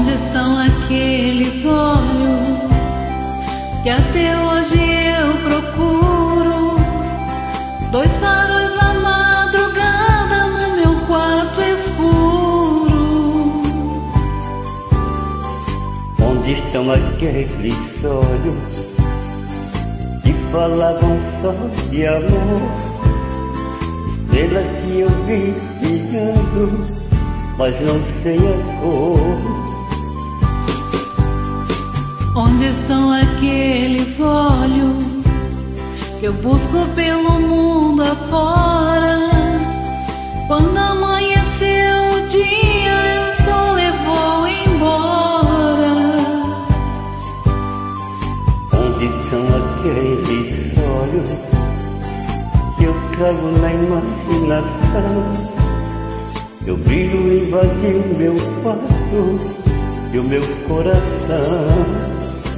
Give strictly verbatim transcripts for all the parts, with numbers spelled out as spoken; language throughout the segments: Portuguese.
Onde estão aqueles olhos que até hoje eu procuro? Dois faróis na madrugada no meu quarto escuro. Onde estão aqueles olhos que falavam só de amor? Elas que eu vi brilhando, mas não sei a cor. Onde estão aqueles olhos que eu busco pelo mundo afora? Quando amanheceu o dia, o sol levou embora. Onde estão aqueles olhos que eu trago na imaginação? Teu brilho invadiu meu quarto e o meu coração.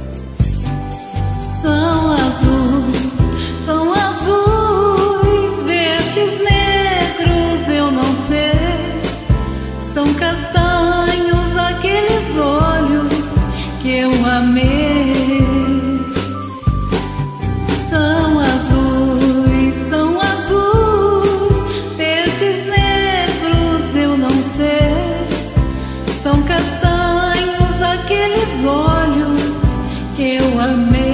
São azuis, são azuis, verdes, negros, eu não sei. São castanhos aqueles olhos que eu amei. São azuis, são azuis, verdes, negros, eu não sei. São castanhos aqueles olhos que eu amei.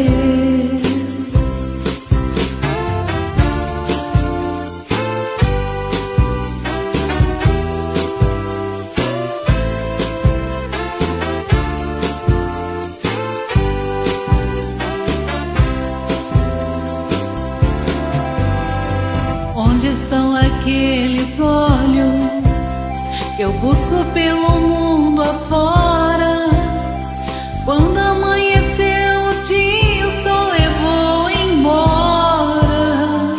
Onde estão aqueles olhos que eu busco pelo mundo afora? Quando amanheceu o dia, o sol levou embora.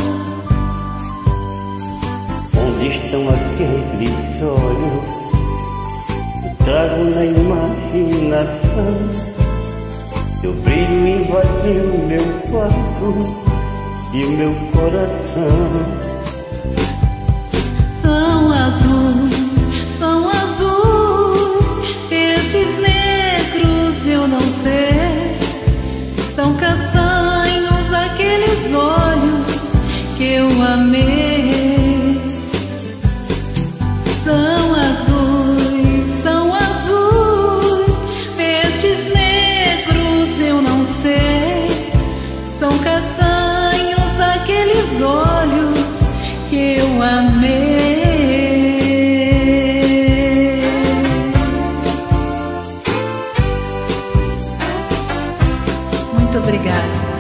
Onde estão aqueles olhos que trago na imaginação? Teu brilho invadiu meu quarto e meu coração. São azuis, são azuis, verdes, negros, eu não sei. São castanhos aqueles olhos que eu amei. São azuis, são azuis, verdes, negros, eu não sei. São castanhos aqueles olhos que eu amei. Muito obrigada.